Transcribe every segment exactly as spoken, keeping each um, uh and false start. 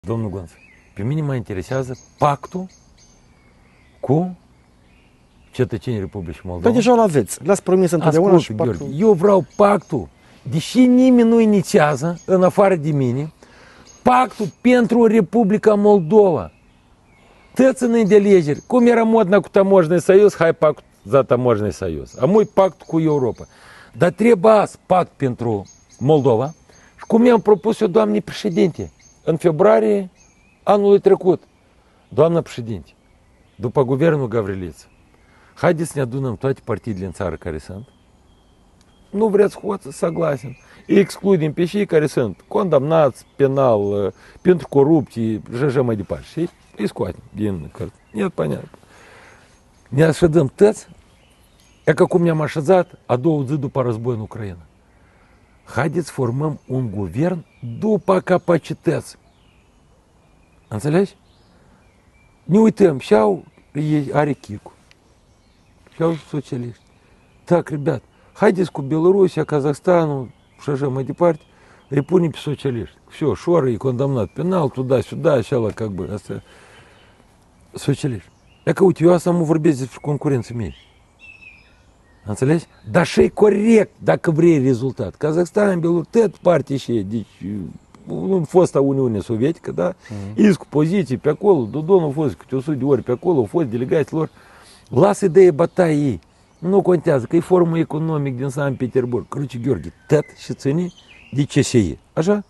Domnul Gonț, pe mine mă interesează pactul cu cetățenii Republicii Moldova. Păi deja l-aveți, l-ați promis întotdeauna și pactul... Gheorghe, eu vreau pactul, deși nimeni nu inițiază, în afară de mine, pactul pentru Republica Moldova. Tăți în de alegeri, cum era modna cu Taможный Союз, hai pact za Taможный Союз, a mui pact cu Europa. Dar trebuie azi pact pentru Moldova și cum i-am propus eu, doamne președinte, în februarie anului trecut. Doamnă președinte, după guvernul Gavriliță, haideți să ne adunăm toate partidele în țară care sunt. Nu vreți hoță, согласен. Excludem pe cei care sunt condamnați penal pentru corupție și așa mai departe. Și îi scoatem din cărți. Нет, понятно. Ne așezăm toți, e ca cum ne-am așezat a doua zi după război în Ucraina. Haideți să formăm un guvern după capacități. Înțelegi? Ne uităm, și-au, are Chicu, și-au socialiști. Так, ребят, haideți cu Belarusia, Kazahstanul și așa mai departe, îi punem pe socialiști. Все, Șoară e condamnat penal, туда-сюда, așa la, как бы, asta, socialiști. E că, uite, eu asta mă vorbesc despre concurenții mei. Înțelegi? Dar și-i corect, dacă vrei rezultat. Kazahstan, Belarus, tot partea și deci, în fosta Uniune Sovietică, da? Mm-hmm. Is cu poziții pe acolo, Dodon a fost câte o sută de ori pe acolo, au fost delegații lor. Lasă ideea bătaie ei. Nu contează, că e forumul economic din Sankt Petersburg. Короче, Gheorghe, tot și ține de ce se e. Așa?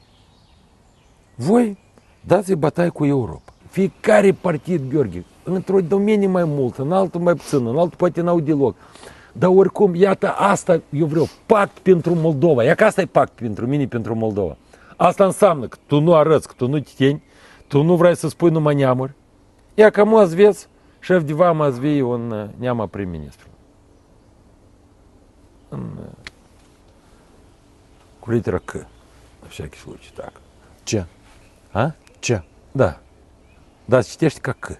Voi dați-i bătaie cu Europa. Fiecare partid, Gheorghe, într-o domenii mai mult, în altul mai puțin, în altul poate n-au deloc. Dar oricum, iată, asta eu vreau, pact pentru Moldova. Ia că asta e pact pentru mine, pentru Moldova. Asta înseamnă că tu nu arăți, că tu nu titeni, tu nu vrei să spui numai neamuri. Ia că mă ați vezi, șef de vamă ați vei un neama prim-ministru. În, cu litera C, în всякий случай, так. Ce? А? Ce? Да. Да, citești ca C.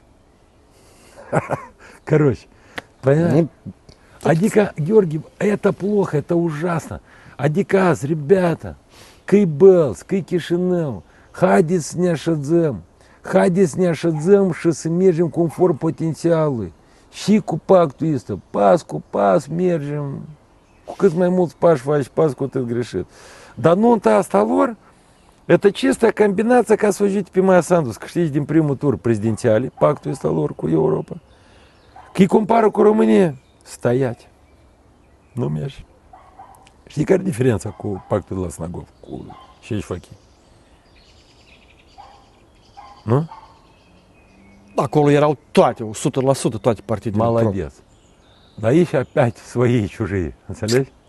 Короче, понятно? Adică, Gheorghe, это плохо, это ужасно. Adică azi, rебята, că-i Bălți, că-i Chișinău, haideți să ne așezăm, haideți să ne așezăm și să mergem conform potențialului. Și cu pactul ăsta, pas cu pas mergem, cu cât mai mulți pași faci, pas cu atât greșit. Dar nunta asta lor, это чистая комбинация, ca să o ajute pe Maia Sandu, să câștigi din primul tur prezidențiale, pactul ăsta lor cu Europa. Că-i compară cu România, стоять. Nu merge. Știi care e diferența cu pactul de la Snagov, cu Șeșfachi? Nu? Acolo erau toate, o sută la sută toate partidele. Молодец. Да и опять свои и чужие. Înțelegi?